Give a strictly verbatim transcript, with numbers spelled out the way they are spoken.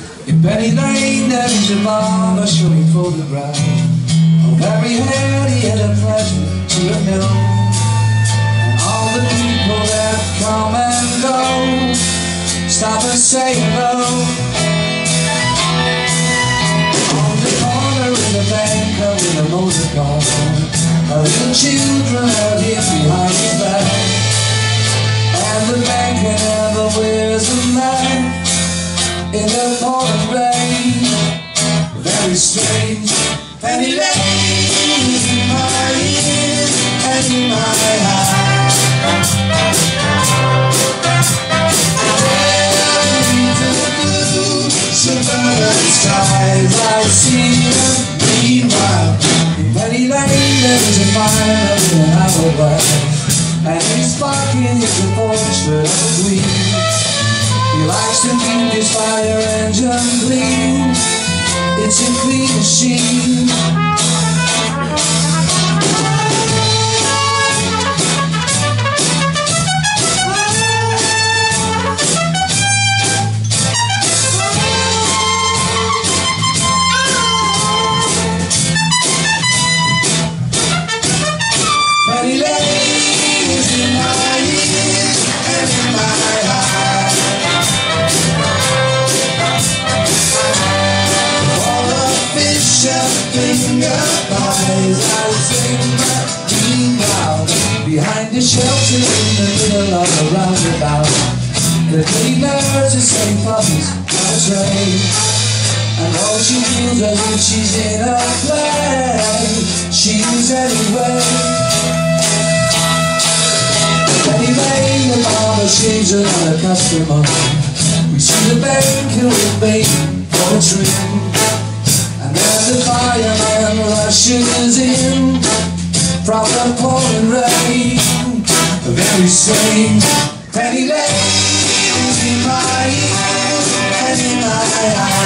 In Penny Lane there is a barber showing photographs of every head he had a pleasure to have known, and all the people that come and go stop and say hello. On the corner in the bank with a motor car, a little children are hid behind his back, and the banker never wears a mask in the pouring rain. Very strange. Penny Lane is in my ears and in my heart. Into the blue suburban skies I see them. Meanwhile, in Penny Lane there is a fire in an hourglass, and he's sparking is a portrait of a queen. He likes to keep his fire engine clean. It's a clean machine. Penny Lane is in my ears and in my heart. Finger pies, I sing meanwhile, behind the shelter in the middle of a roundabout, the cleaners are saying puppies on a train, and all she feels as if she's in a play. She's anyway. Penny Lane, the barber shaves another customer. We see the banker with baby for a trim, and there's a fireman rushes in from the pouring rain. Very strange. Penny Lane is in my ears and in my eyes.